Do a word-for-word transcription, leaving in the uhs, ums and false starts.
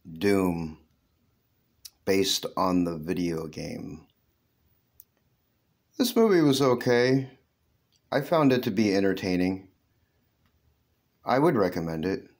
Doom, based on the video game. This movie was okay. I found it to be entertaining. I would recommend it.